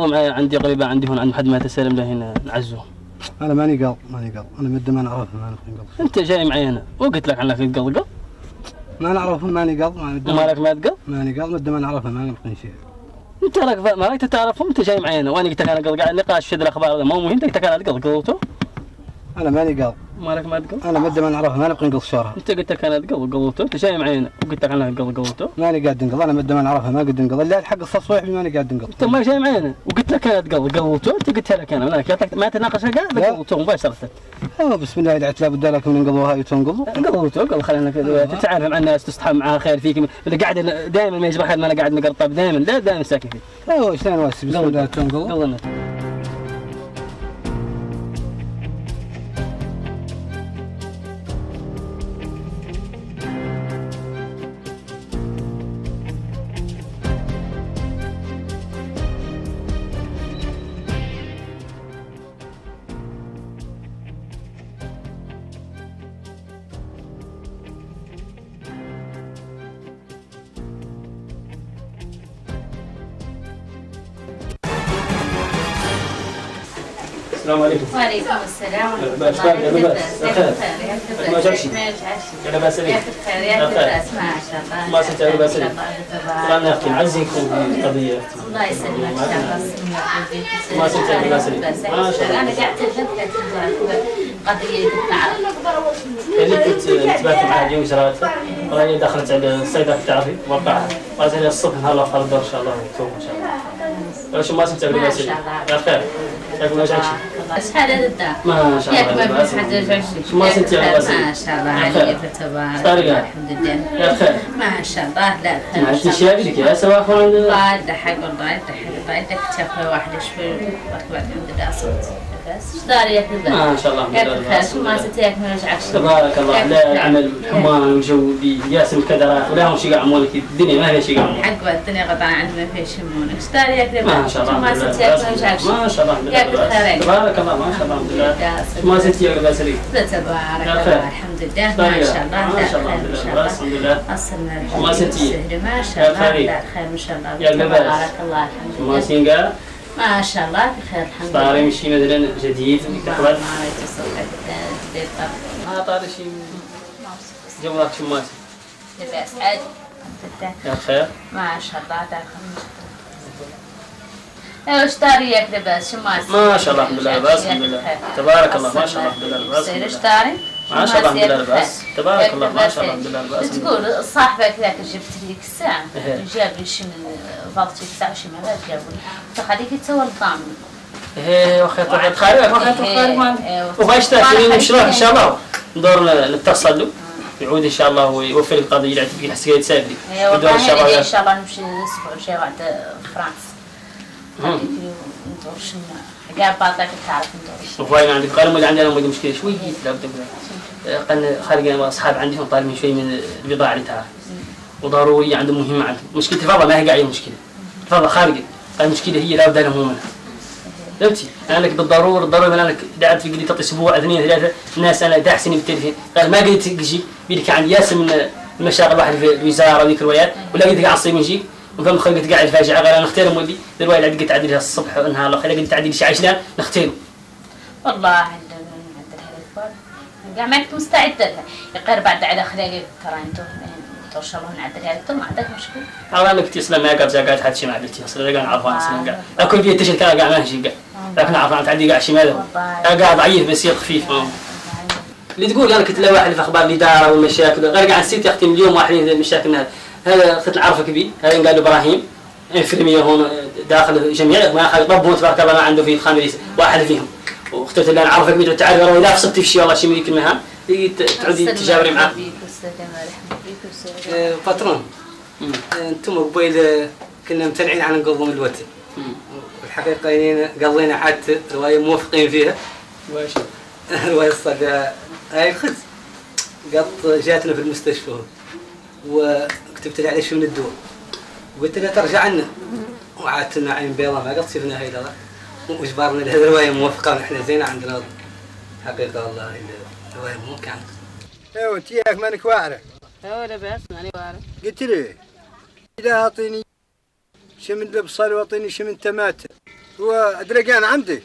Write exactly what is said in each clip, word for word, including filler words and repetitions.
قضوا معي عندي قريبة عندي هون عند حد ما تسلم له هنا نعزوه. انا ماني قاض ماني قاض انا مدة ما نعرفه ما نقض. انت جاي معي هنا وقلت لك عنك تقض ما نعرفه ماني قاض مالك ما تقض؟ ماني قاض مدة ما نعرفه ما نلقى شيء. انت راك ما راك تعرفهم انت جاي معي هنا وانا قلت لك انا قض قاعد نقاش في الاخبار هذا مو مهم قلت لك انا تقض قضيته؟ انا ماني قاض. مالك ما تقض؟ انا مدة ما نعرفه ما نبقى نقض شهرها. انت قلت لك انا تقض قضيته انت جاي معي هنا وقلت لك انا قض قضيته؟ ماني قاعد نقض انا مدة ما نعرفها ما قد نقض الا الحق التصويح ماني قاعد نقض. انت ما جاي معي هنا وقلت لك انا تقض قضيته انت قلت لك انا مالك ما تناقش قاعد قضيته مباشرة. ايوه بسم الله دعت لا بد لكم ننقضوها وتنقضوا. قضيته قض خلينا كذا تتعامل مع الناس تصطحب معاه خير فيك اللي قاعد دائما ما يجرى خير ما انا قاعد نقرطب دائما لا دائما ساكت فيك. ايوه شلون واسي بسم الله تنقضوا. السلام عليكم. وعليكم السلام ورحمة باش باش بخير. ما جاش ما جاش. لا باس بك. يا خير يا باس ما شاء الله. ما ستعود باس بك. والله نحكي نعزيكم بقضية. الله يسلمك ان شاء الله. ما ستعود باس بك. ما شاء الله. انا قاعدة اتذكر قضية كنت اعرف. اللي كنت تبات معها اليوم شراتها والله هي دخلت على الصيدة تعرفي وقعها. وازال الصبح نهار اخر الدور ان شاء الله وتوب ان شاء الله. واش ما ستعود باس بك. يا خير. ياكم ما جاكش. شحال هذا الدار؟ ما شاء الله. ياك ما بس حد يرجعش. ما سنتي على راسي. ما شاء الله عليك تبارك الله الحمد لله. يا خير. ما شاء الله لا خير. ما انت شايفك يا سواء اخوان. والله دحق والله دحق والله بدك تاكل واحده شوي وتبارك الحمد لله صوت. بس ايش دار ياك ما شاء الله. ياك خير ما ستياك ما رجعك. تبارك الله لا عمل حمان والجو بياسم الكدرات ولا هم شي يقعمونك الدنيا ما هي شي يقعمونك. حق الدنيا قطع عندنا ما فيش يهمونك. ايش دار ياك ما شاء الله. ما ستياك ما رجعك. ما شاء الله. ياك خير. تبارك الله ما شاء الله الحمد لله. ما ستي يا باسلي. تبارك الله الحمد لله ما شاء الله. ما شاء الله الحمد لله. اصلنا ما ستي. ما شاء الله لا خير ما شاء الله. تبارك الله الحمد لله. ما سينقا. ما شاء الله بخير الحمد لله. طاري مشي مثلا جديد ما يتصل جديد ما طاري شيء جمرات شماسي. لباس عادي يا خير. ما شاء الله داخل ايش طاري ياك لباس شماسي. ما شاء الله الحمد لله لباس الحمد لله. تبارك الله ما شاء الله الحمد لله لباس. ايش طاري؟ ما شاء الله الحمد لله لباس. تبارك الله ما شاء الله الحمد لله لباس. تقول صاحبك ذاك جبت لك الساعة جاب لي شي من فاضتي الساعة شي ما جابوا لي تخليك تسوى الطعم. ايه وخيط وخيط خارج وخيط خارج وغاش تاكلين مشروع ان شاء الله ندور نتصل له يعود ان شاء الله ويوفر القضيه اللي عندك حسيت تسافري. ندور ان شاء الله ان شاء الله نمشي الاسبوع الجاي بعد فرنسا. ندور شنو كاع باطاك تعرف ندور. وفاين عندك قال مولي عندنا مولي مشكله شويه لابد قال خارج اصحاب عندهم طالبين شوي من البضاعه اللي تعرف وضروريه عندهم مهمه عندهم مشكله تفضل ما هي قاعده مشكله تفضل خارج قال المشكله هي لابد لهم منها. فهمتي؟ انا لك بالضروره الضروره انا لك دعت في قلت اسبوع اثنين ثلاثه الناس انا داعسني بالتليفون قال ما قلت تجي بيدك عندي ياسر من المشاغل واحد في الوزاره وذيك الروايات ولا قلت قاعد صيب نجيك وفهم خلقت قاعد فاجعه غير انا نختار مولي الروايه اللي قلت تعدي الصبح ونهار الاخر قلت تعدي شي عشرين نختار. والله عند الهلال كاع ما كنت مستعده لها غير بعد على خلاقي ترى انتم ان شاء الله نعدلها لكم ما عندك مشكل. والله انك تسلم ما قاعد قاعد حد شي ما عدلتي اصلا قاعد نعرفها اصلا قاعد اكل بيه تشل كان قاعد ماشي قاعد لكن عرفنا تعدي قاعد شي ماذا قاعد ضعيف بس خفيف اللي تقول انا كنت لا واحد في اخبار الاداره والمشاكل غير قاعد نسيت اختي اليوم واحد من المشاكل هذا كنت نعرفك بيه هذا قال ابراهيم انفرميه هون داخل الجميع ما اخذ طبون تبارك الله ما عنده فيه خميس واحد فيهم واخترت اللي نعرفك بيه تعرف والله اذا فصلتي في شيء والله شي من ذيك المهام تعودي تجاوري معاه. باترون انتم قبيل كنا ممتنعين عن نقضوا من الوتر والحقيقه يعني قضينا حتى روايه موافقين فيها. واش روايه الصدى هاي الخز قط جاتنا في المستشفى وكتبت لها على شو من الدواء وقلت لها ترجع لنا وعادت لنا عين بيضاء ما قد سيبنا هاي الهضره واجبرنا لهذه الروايه موافقه ونحن زينه عندنا حقيقه والله الروايه مو كانت. ايوه انت ياك مانك واعره. ايوه لاباس ماني واعره. قلت لي اذا اعطيني شي من البصل واعطيني شي من تماتم ودرقان عندي.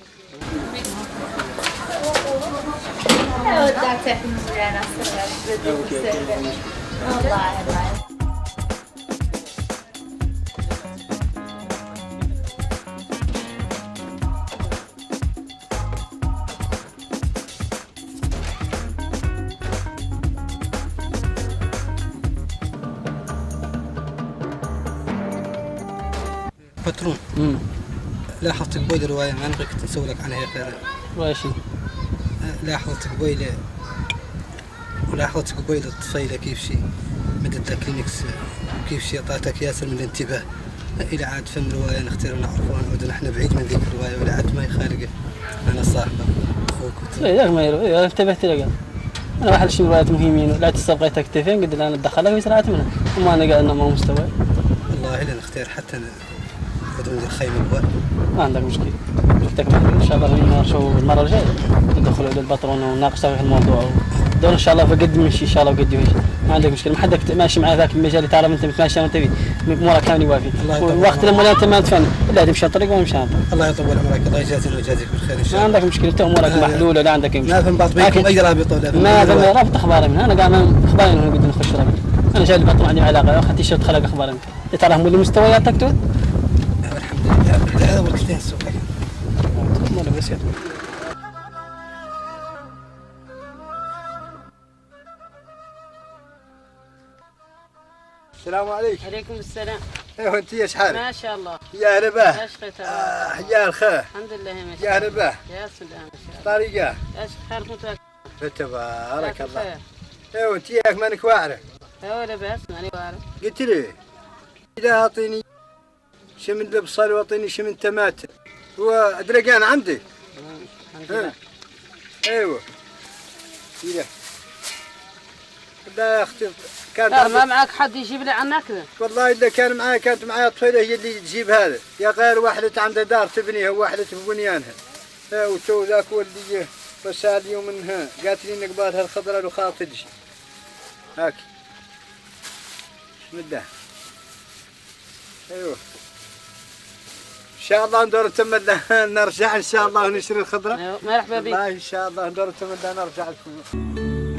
باترون لاحظت قبيل رواية ما نبغيك نسوي لك عنها هيك. واشي لاحظت قبيل لاحظت قبيل الطفيلة كيف شي مدت لك لينكس كيف شي أعطتك ياسر من الانتباه إلى عاد فم رواية نختار ونعرف ونعود نحن بعيد من ذيك الرواية ولا عاد ما يخالقه. أنا صاحبك أخوك. لا ما يروي انتبهت لك أنا واحد شيء روايات مهمين لا تستبقي تكتفين قد الآن أتدخلها ويسرعت منها وما أنا قاعد ما مستوى. والله إلا نختار حتى بدون الخيمة الأول. ما عندك مشكلة. شفتك معنا إن شاء الله نشوف المرة الجاية ندخلوا إلى البطرون ونناقش في الموضوع دول إن شاء الله فقدم مشي إن شاء الله وقدم مشي ما عندك مشكلة ما حدك ماشي معي ذاك المجال اللي تعرف أنت متماشي وأنت فيه أمورك كامل يوافي والوقت لما أنت ما تفهم إلا تمشي الطريق وأنا مشي على الطريق. الله يطول عمرك الله يجازينا ويجازيك بالخير إن شاء الله. ما عندك مشكلة أنت أمورك محلولة ولا عندك مشكلة. ما فهم بعض بينكم أي رابط ولا ما فهم رابط أخبار منها أنا قاعد أخباري إنه قد نخش رابط أنا جاي البطرون عندي علاقة أخذت تيشيرت خلق أخبار أنت تعرف مو مستوياتك تقول. الحمد لله هذا وقتين السوق. مرة بس يلا. السلام عليكم. عليكم السلام. ايه وانت ايش حالك؟ ما شاء الله. يا هلا باه. ايش خير؟ آه يا الخير. الحمد لله ماشي. يا هلا باه. يا سلام ما شاء الله. طريقة. ايش خيركم تبارك تبارك الله. ايه وانت ياك مانك واعرة. ايوه لا باس ماني واعرة. قلت لي إذا أعطيني شمن البصل واعطيني شمن طماطم ودرقان عندي. الحمد لله. ايوه. إذا لا يا اختي كانت لا ما معك حد يجيب لي عنك ذا. والله اذا كان معايا كانت معايا طفيله هي اللي تجيب هذا يا غير واحده عندها دار تبنيها وواحده في بنيانها. ها وتو ذاك ولدي رسال يوم منها قالت لي انك بارها الخضراء وخاف تجي. هاك. بسم الله. ايوه. ان شاء الله ندور تمد نرجع ان شاء الله ونشري الخضراء. ايوه مرحبا بك. والله ان شاء الله ندور تمد نرجع لكم.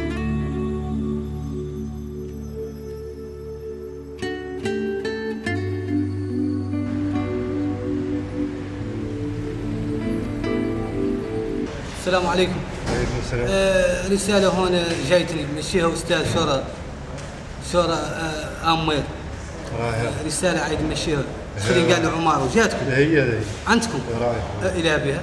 السلام عليكم. وعليكم السلام. آه رسالة هون جايتني مشيها أستاذ شورى شورى آه أمير. رايح. رسالة عيد مشيها. خلي قال عمار وجاتكم. هي هي. عندكم. رايح. آه إلى بها.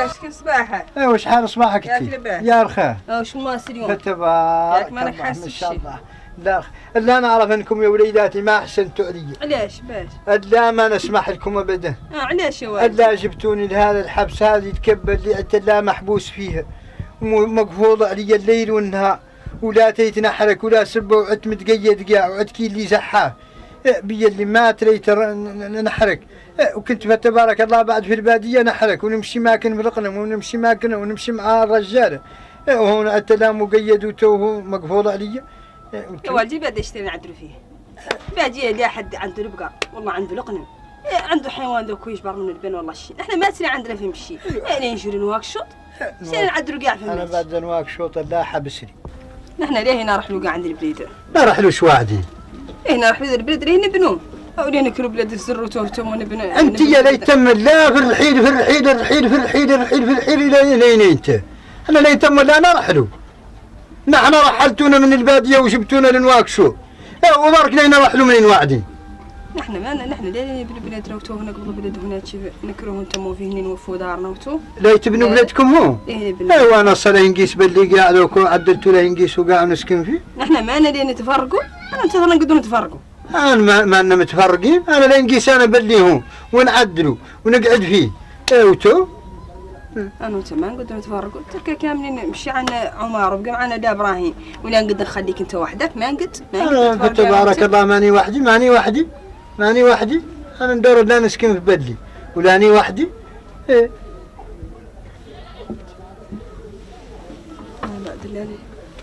باش كيف صباحك؟ ايوا شحال صباحك يا انت؟ لباس. يا رخاه. اه شو ما اليوم؟ تبارك ياك مانك الله حاسس ما شاء بشي. الله. لا لا نعرف انكم يا وليداتي ما احسنتوا علي. علاش باش؟ لا ما نسمح لكم ابدا. اه علاش يا والد؟ لا جبتوني لهذا الحبس هذه يتكبر لي انت لا محبوس فيها ومقفوض علي الليل والنهار ولا تيتنحرك ولا سبه وعدت متقيد كاع وعدت كي اللي زحاه بيا اللي ما تريت نحرك وكنت فتبارك الله بعد في الباديه نحرك ونمشي ماكن بالقنم ونمشي ماكن ونمشي مع الرجاله وهنا انت لا مقيد وتوه مقفوض علي. يا والدي بعد يشتري نعدلوا فيه. بعد يا حد عنده البقر والله عنده القنم. عنده حيوان ذوك يجبر من البن والله الشيء. احنا ما تسري عندنا فيهم شيء. يعني نجري نواكشوط. سير نعدلوا كاع في انا بعد نواكشوط لا حبسني. نحن ليه نروح له كاع عند البليده. لا راح له شو وعدي. ايه نروح للبلاد ليه نبنوه. او ليه نكلوا بلاد الزر وتوتم ونبنوا. انت يا ليتم لا في الرحيل في الرحيل الرحيل في الرحيل الرحيل في الرحيل الى لين انت. انا ليتم لا نروح له. نحن رحلتونا من الباديه وجبتونا لنواكشو. وبارك لينا نروح له من وعدي. نحن ما نحن ليه بالبلاد روتو هنا قبل بلاد هنا نكروه نتموا فيه هنا نوفوا دارنا وتو. لا تبنوا بلادكم هو؟ ايه نبنوا. ايوا انا صار نقيس باللي قاعد عدلتوا له نقيس وقاع نسكن فيه. نحن ما ليه نتفرقوا. انا انتظر نقدروا نتفرقوا. انا ما ما لنا متفرقين، انا لا نقيس انا باللي هو ونعدلوا ونقعد فيه. ايوا تو انا وانت ما نقدر نتفرقوا. تركا كاملين نمشي عنا عمر وبقى معنا دا ابراهيم ولا نقدر نخليك انت وحدك ما نقد ما انا تبارك الله ماني وحدي ماني وحدي ماني وحدي انا ندور لا نسكن في بدلي ولاني وحدي. ايه بعد الليل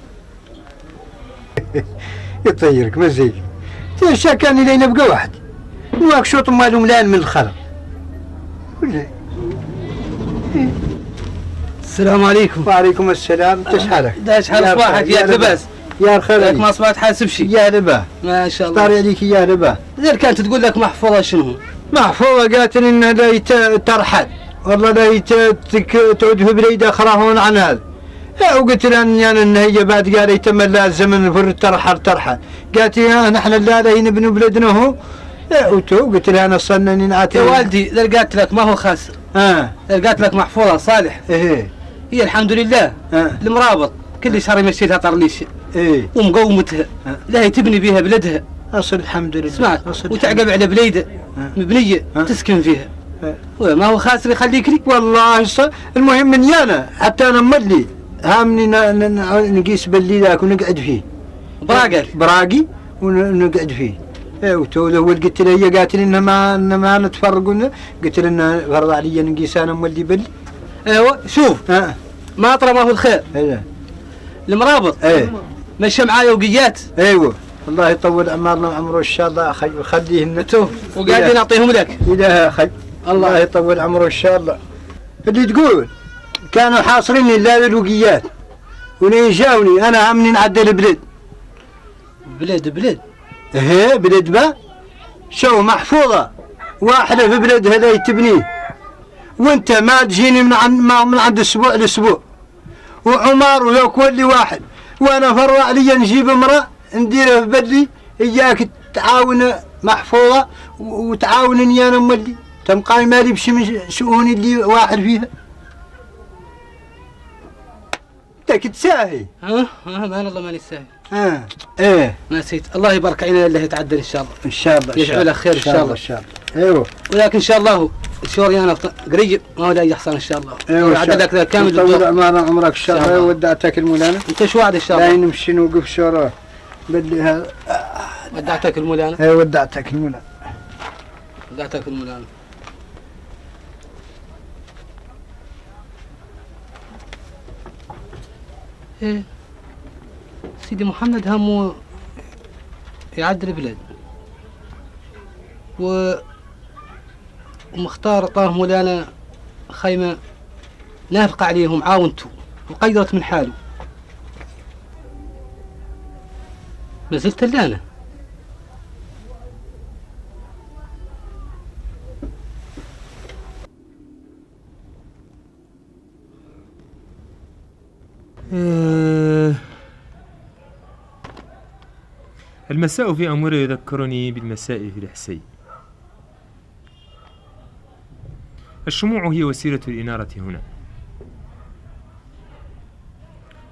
يطيرك مزيج تنشا كان لي نبقى وحدي واك شوط مالهم لان من الخلق ولا إيه. السلام عليكم. وعليكم السلام. انت شحالك؟ دا شحال صباحك يا لباس؟ يا الخير ياك ما صبحت حاسب شي؟ يا لبا ما شاء الله. طاري عليك يا لبا. زين كانت تقول لك محفوظه شنو؟ محفوظه قالت لي انها لا ترحل والله لا تعود في بليده اخرى عن هذا. وقلت لها يعني ان هي بعد قال يتم لا الزمن فر ترحل ترحل. قالت لي نحن لا لا نبنوا بلدنا هو. وتو قلت لها انا صنني نعاتي. يا والدي اذا قالت لك ما هو خاسر. اه اذا قالت لك محفوظه صالح. ايه هي الحمد لله. اه المرابط كل شهر يمشي لها طرنيش. ايه ومقومتها. آه. لا هي تبني بها بلدها. اصل الحمد لله. سمعت أصل وتعقب على بليده آه. مبنيه آه. تسكن فيها. آه. وما هو خاسر يخليك لي. والله ص... المهم مني انا حتى انا ملي هامني نقيس باللي ذاك ونقعد فيه. براقل براقي ونقعد فيه. ايه وتو الاول قلت لها هي قالت لي ان ما ان ما نتفرقوا قلت لها فرض علي نقيس انا مولي بلي. ايوه شوف اه ما طرى ما هو الخير. ايه المرابط ايه مشى معايا وقيات. ايوه الله يطول اعمارنا وعمره ان شاء الله اخي ويخليه شوف وقاعدين نعطيهم لك. إله اخي الله يطول عمره ان شاء الله. اللي تقول كانوا حاصريني لا للوقيات ولين جاوني انا همني نعدل البلد. بلاد بلاد ايه بلد ما شو محفوظه واحده في بلد هذا تبنيه وانت ما تجيني من عند ما من عند اسبوع لاسبوع وعمر وذوك ولي واحد وانا فروا علي نجيب امراه نديرها في بدلي اياك تعاون محفوظه وتعاونني انا مولي تبقى مالي بشي من شؤوني اللي واحد فيها. انت تساهي. ها ها ما الله ماني ساهي. اه ايه نسيت. الله يبارك علينا اللي يتعدل ان شاء الله. ان شاء الله يجعل لك خير ان شاء الله. ان شاء الله. ايوه ولكن ان شاء الله شوري انا قريب ما هو لا يحصل ان شاء الله. ايوه عدلك ذا كامل. طول اعمارنا عمرك ان شاء الله. ودعتك المولانا. انت شو وعد ان شاء لا الله؟ نمشي نوقف شورى بدلي هذا. ودعتك المولانا. ايه ودعتك المولانا. ودعتك المولانا. ايه سيدي محمد همه يعدل البلاد و ومختار طاه مولانا خيمة نافقة عليهم عاونته وقيرت من حاله. ما زلت لانا المساء في أمور يذكرني بالمساء في الحسي. الشموع هي وسيلة الإنارة هنا.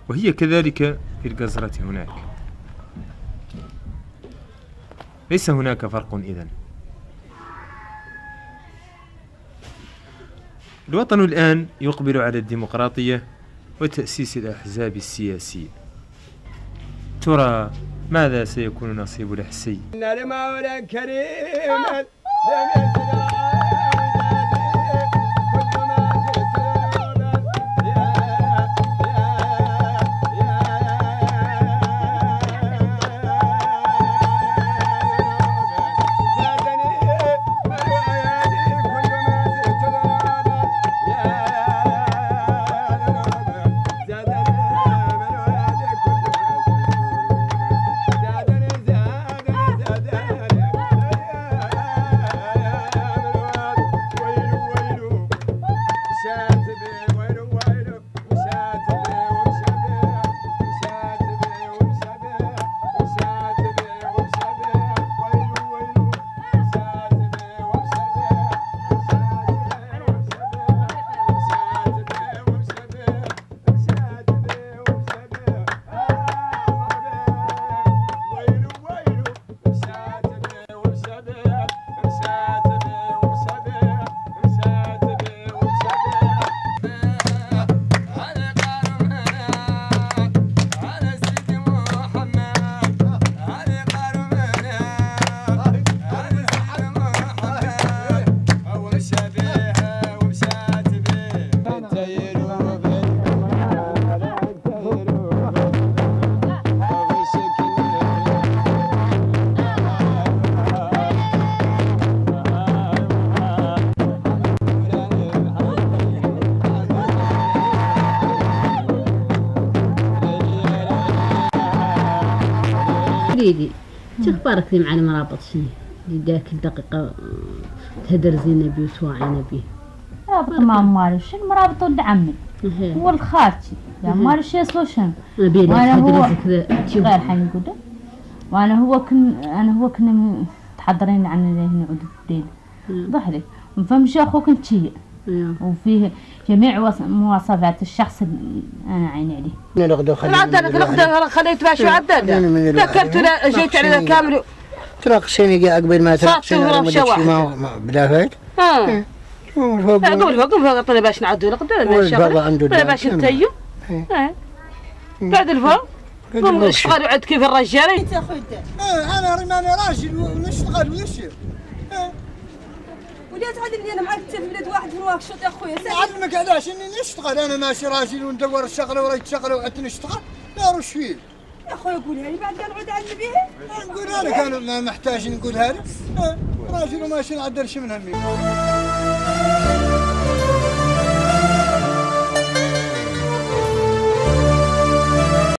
وهي كذلك في الجزرة هناك. ليس هناك فرق إذن. الوطن الآن يقبل على الديمقراطية وتأسيس الأحزاب السياسية. ترى ماذا سيكون نصيب الحسي؟ وليدي شو اخبارك ذي مع المرابط شنو؟ اللي ذاك الدقيقة تهدر زينبي وتوعينا بيه. رابط ما مالي شو المرابط ولد عمي هو الخالتي يا مالي شي اسمه شنو؟ وانا هو غير حين يقول وانا هو كن انا هو كنا متحضرين عن هنا عود الليل ظهري ما فهمش اخوك انت شيء وفيه جميع مواصفات الشخص اللي انا عيني عليه. العدالة الأخضر خليت باشا عدالة ذكرت جيت على كامل تناقشيني قبل ما تناقشيني ما بلا فايد. اه اقول فوق فوق طلع باش نعدوا القدر الشغل طلع باش نتيو بعد الفوق هم اشتغلوا عند كيف الرجال. انت اخوي اه انا انا راجل ونشتغل ونشير. وليه تعلمني انا معك تفلد واحد من واكشوط يا اخويا؟ نعلمك علاش اني نشتغل انا ماشي راجل وندور الشغله وراي تشغله وعدت نشتغل لا روشويل. يا اخويا قولها لي بعد قال نعود على بيها. نقولها لك انا ما محتاج نقولها لك راجل وماشي نعدلش من همي.